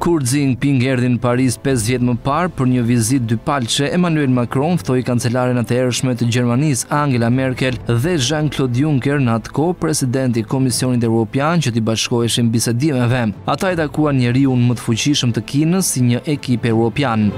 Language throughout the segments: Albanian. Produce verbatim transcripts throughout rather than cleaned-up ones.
Kur Xi Jinping erdhi në Paris pesë vjet më parë për një vizitë dypalçe, Emmanuel Macron ftoi kancelaren atëhershme të Gjermanisë Angela Merkel dhe Jean-Claude Juncker, në atë kohë presidenti i Komisionit Evropian, që t'i bashkoheshin bisedimeve. Ata i takuan njeriun më të fuqishëm të Kinës si një ekip evropian.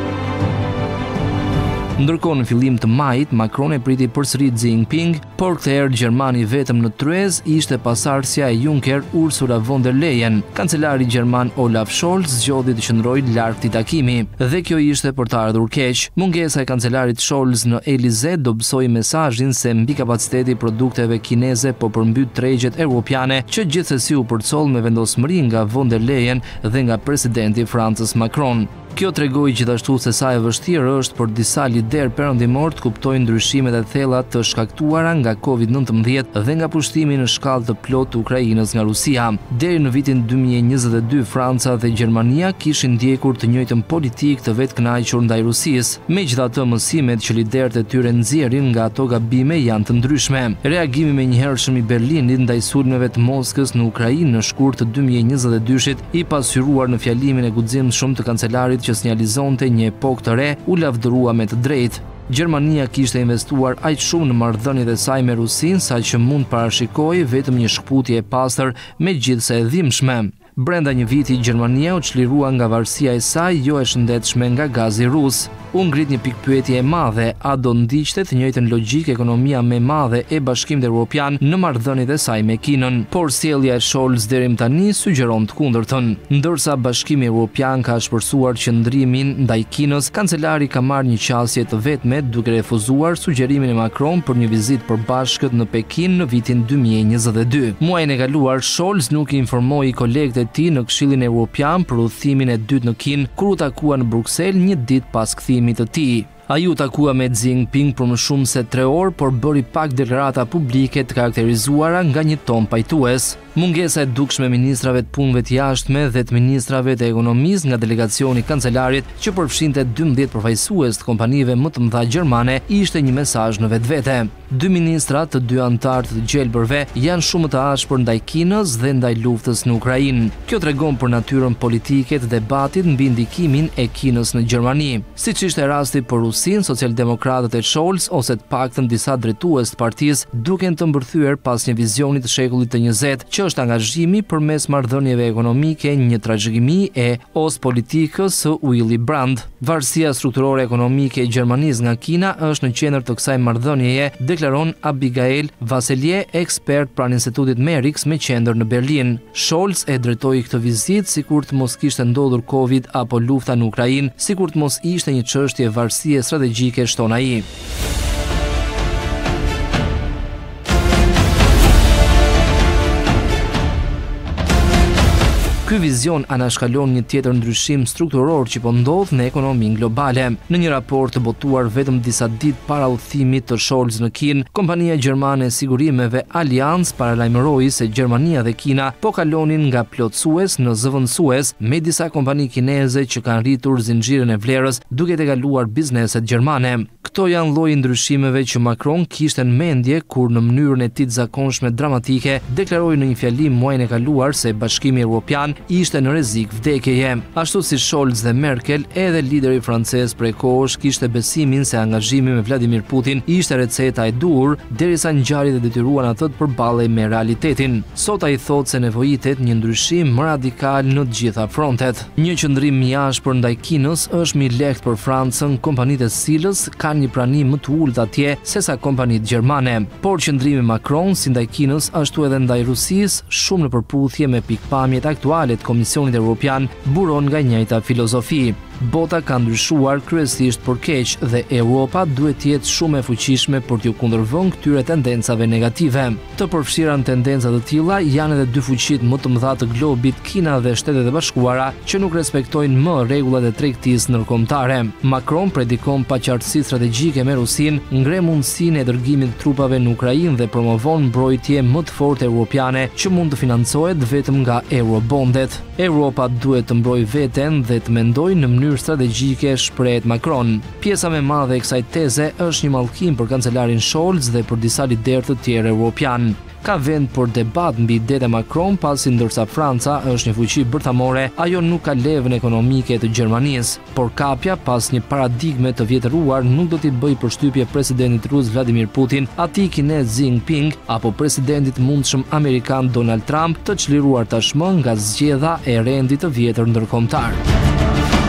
Ndërkohë në fillim të majit, Macron e priti përsëri Xi Jinping, por këtë herë Gjermani vetëm në tryez ishte pasardhësia e Juncker, Ursula von der Leyen. Kancelari gjerman Olaf Scholz zgjodhi të qëndrojë larg këtij takimi, dhe kjo ishte për të ardhur keq. Mungesa e kancelarit Scholz në Elize dobësoi mesazhin se mbikapaciteti i produkteve kineze po përmbyt tregjet evropiane, që gjithsesi u përcoll me vendosmëri nga von der Leyen dhe nga presidenti i Francës Macron. Kjo tregoi gjithashtu se sa e vështirë është për disa lider perëndimor të kuptojnë ndryshimet e thella të shkaktuara nga Covid nëntëmbëdhjetë dhe nga pushtimi në shkallë të plotë të Ukrainës nga Rusia. Deri në vitin dy mijë e njëzet e dy, Franca dhe Gjermania kishin ndjekur të njëjtën politikë të vetkënaqur ndaj Rusisë. Megjithatë, mësimet që liderët e tyre nxjerrin nga ato gabime janë të ndryshme. Reagimi menjëhershëm i Berlinit ndaj sulmeve të Moskës në Ukrainë në shkurt të dy mijë e njëzet e dyshit, i pasqyruar në fjalimin e guximshëm të kancelarit që sinjalizonte një epokë të re, u lavdërua me të drejtë. Gjermania kishte investuar aq shumë në marrëdhëniet e saj me Rusinë saqë mund parashikoi vetëm një shkputje e pastër, megjithse e dhimbshme. Brenda një viti, Gjermania u çlirua nga varësia e saj jo e shëndetshme nga gazi rus. U ngrit një pikpyetje e madhe: a do ndiqte të njëjtën logjik ekonomia më e madhe e Bashkimit Evropian në marrëdhëniet e saj me Kinën? Por sjellja e Scholz deri më tani sugjeron të kundërtën. Ndërsa Bashkimi Evropian ka shpërsuar qëndrimin ndaj Kinës, kancelari ka marrë një qasje të vetme duke refuzuar sugjerimin e Macron për një vizitë përbashkët në Pekin në vitin dy mijë e njëzet e dy. Muajin e kaluar, Scholz nuk i informoi kolegët e tij në Këshillin Evropian për udhëtimin e dytë në Kinë, kur u takua në Bruksel një ditë pas kthimit të tij. Ai u takua me Xi Jinping për më shumë se tre orë, por bëri pak deklarata publike të karakterizuara nga një ton pajtues. Mungesa e dukshme e ministrave të punëve të jashtme dhe të ministrave të ekonomisë nga delegacioni i kancelarit, që përfshinte dymbëdhjetë përfaqësues të kompanive më të mëdha gjermane, ishte një mesazh në vetvete. Dy ministra të dy anëtarë të gjelbërve janë shumë të ashpër ndaj Kinës dhe ndaj luftës në Ukrainë. Kjo tregon për natyrën politike të debatit mbi ndikimin e Kinës në Gjermani. Siç ishte rasti për Rusinë, socialdemokratët e Scholz ose të paktën disa drejtues të partisë duken të mbërthyer pas një vizioni të shekullit të njëzet, që është angazhimi përmes marrëdhënieve ekonomike, një trashëgimi e Ostpolitikës së Willy Brandt. Varësia strukturore ekonomike e Gjermanisë nga Kina është në qendër të kësaj marrëdhënieje, deklaron Abigail Vaselje, ekspert pranë Institutit Merix me qendër në Berlin. Scholz e drejtoi këtë vizitë sikur të mos kishte ndodhur Covid apo lufta në Ukrainë, sikur të mos ishte një çështje varësie strategjike, shton ai. Ky vizion anashkalon një tjetër ndryshim strukturor që po ndodh në ekonominë globale. Në një raport të botuar vetëm disa ditë para udhëtimit të Scholz në Kinë, kompania gjermane e sigurimeve Allianz paralajmëroi se Gjermania dhe Kina po kalonin nga plotësues në zëvendësues, me disa kompani kineze që kanë rritur zinxhirin e vlerës duke tejkaluar bizneset gjermane. Këto janë lloji ndryshimeve që Macron kishte në mendje kur në mënyrën e tij të zakonshme dramatike deklaroi në një fjalim muajin e kaluar se Bashkimi Evropian ishte në rrezik vdekjeje. Ashtu si Scholz dhe Merkel, edhe lideri francez prej kohësh kishte besimin se angazhimi me Vladimir Putin ishte receta e duhur, derisa ngjarjet e detyruan atë të përballej me realitetin. Sot ai thotë se nevojitet një ndryshim më radikal në të gjitha frontet. Një qëndrim më i ashpër ndaj Kinës është më i lehtë për Francën, kompanitë e cilës kanë një pranim më të ulët atje sesa kompanitë gjermane. Por qëndrimi Macron si ndaj Kinës ashtu edhe ndaj Rusisë, shumë në përputhje me pikpamjet aktuale të Komisionit Evropian, buron nga njëjta filozofi. Bota ka ndryshuar kryesisht për keq dhe Europa duhet të jetë shumë e fuqishme për t'ju kundërvënë këtyre tendencave negative. Të përfshira në tendenca të tilla janë edhe dy fuqitë më të mëdha të globit, Kina dhe Shtetet e Bashkuara, që nuk respektojnë më rregullat e tregtisë ndërkombëtare. Macron predikon paqartësi strategjike me Rusinë, ngre mundësinë e dërgimit të trupave në Ukrainë dhe promovon mbrojtje më të fortë europiane që mund të financohet vetëm nga eurobondet. Europa duhet të mbrojë veten dhe të mendojë në mënyrë mënyrë strategjike, shprehet Macron. Pjesa më e madhe e kësaj teze është një mallkim për kancelarin Scholz dhe për disa liderë të tjerë evropian. Ka vend për debat mbi idetë e Macron, pasi ndërsa Franca është një fuqi bërthamore, ajo nuk ka levën ekonomike të Gjermanisë, por kapja pas një paradigme të vjetëruar nuk do t'i bëj përshtypje presidentit rus Vladimir Putin, atij kinez Xi Jinping apo presidentit mundshëm amerikan Donald Trump, të çliruar tashmë nga zgjedha e rendit të vjetër ndërkombëtar.